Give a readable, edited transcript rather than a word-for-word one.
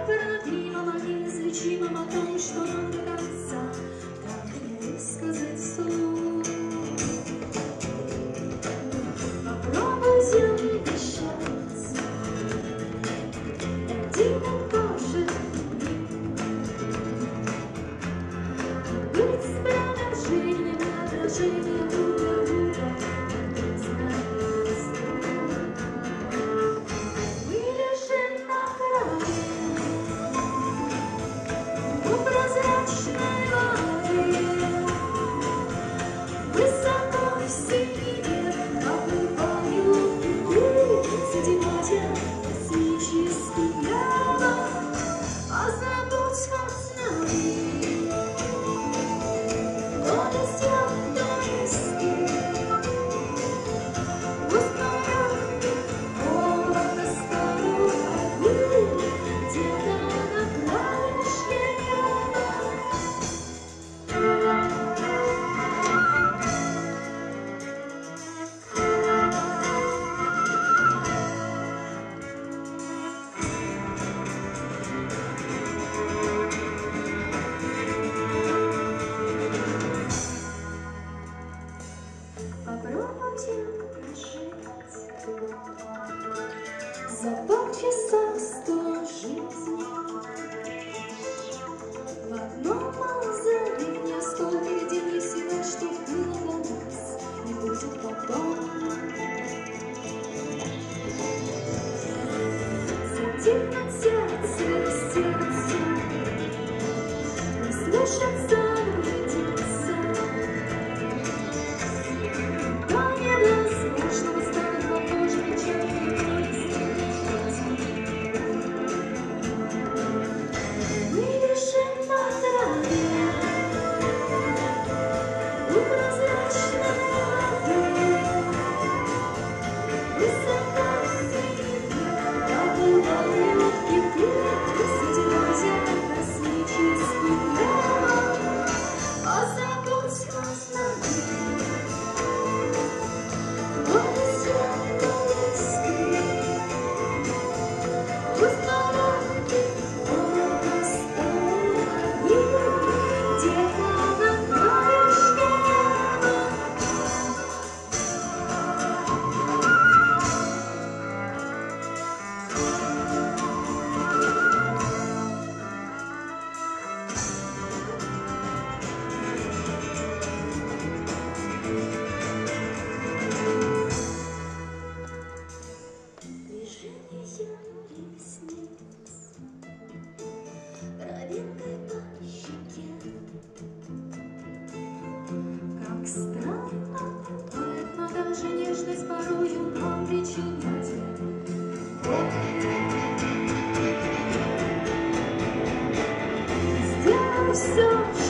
неотвратимом, а неизлечимом, о том, что нам до конца так и не высказать вслух. Попробуйте вмещаться один и тот же быть с преображением, отражением друг друга. Мы лежим на траве у прозрачной воды, высоко в синеве оплывают пути, задевая космический небо. Позабудь о знании, то есть я, то есть ты. Пусть моя город старую огню где-то на краешке неба. Попробуйте прожить за полчаса 100 жизней. В одном мавзолее сколько видений всего, что было для нас, не будет потом. Затем от сердца растется, не слышится, глядится. До невозможного станет похоже печальной повести. Мы лежим на траве у прозрачной воды, высоко в синеве оплывают киты, задевая космический небо. Позабудь о знании, то есть я, то есть ты. Пусть дороги образ старых огней где-то на краешке неба. Движение ресниц травинкой по щеке. Как странно бывает, но даже нежность порою нам причинять. Сделай все,